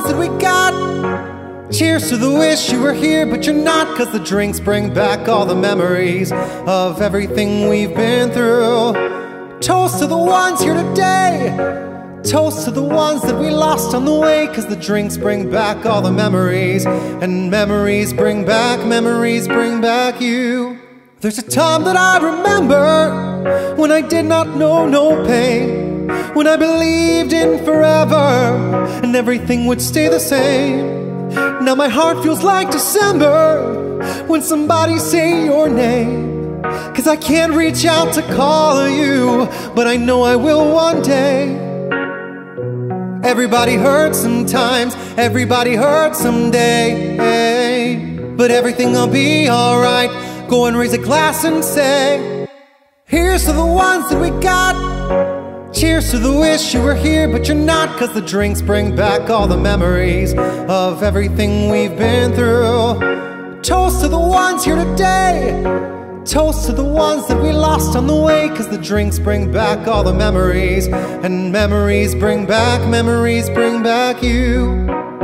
that we got. Cheers to the wish you were here, but you're not, 'cause the drinks bring back all the memories of everything we've been through. Toast to the ones here today. Toast to the ones that we lost on the way, 'cause the drinks bring back all the memories, and memories bring back you. There's a time that I remember when I did not know no pain, when I believed in forever and everything would stay the same. Now my heart feels like December when somebody say your name, 'cause I can't reach out to call you, but I know I will one day. Everybody hurts sometimes, everybody hurts someday, but everything'll be alright. Go and raise a glass and say, here's to the ones that we got. Cheers to the wish you were here, but you're not, 'cause the drinks bring back all the memories of everything we've been through. Toast to the ones here today. Toast to the ones that we lost on the way, 'cause the drinks bring back all the memories, and memories bring back you.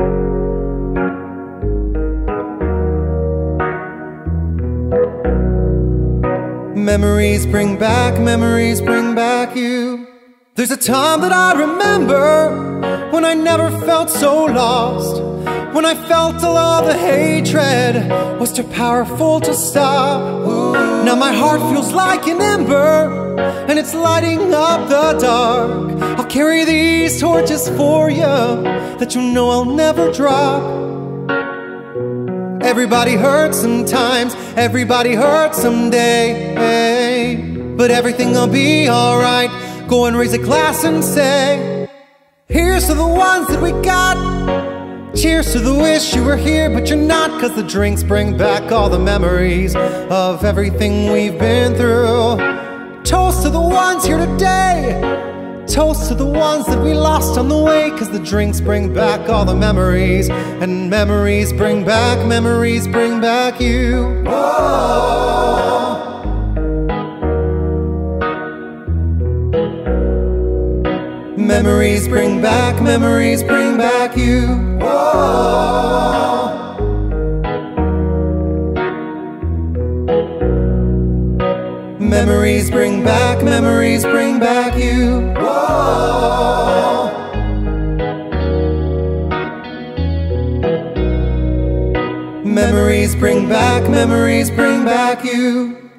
Memories bring back you. There's a time that I remember when I never felt so lost, when I felt all of the hatred was too powerful to stop. Now my heart feels like an ember, and it's lighting up the dark. I'll carry these torches for you that you know I'll never drop. Everybody hurts sometimes, everybody hurts someday, but everything'll be alright. Go and raise a glass and say, here's to the ones that we got. Cheers to the wish you were here, but you're not, 'cause the drinks bring back all the memories of everything we've been through. Toast to the ones here today. Toast to the ones that we lost on the way, 'cause the drinks bring back all the memories, and memories bring back you. Whoa. Memories bring back you. Whoa. Memories bring back you. Whoa. Memories bring back you.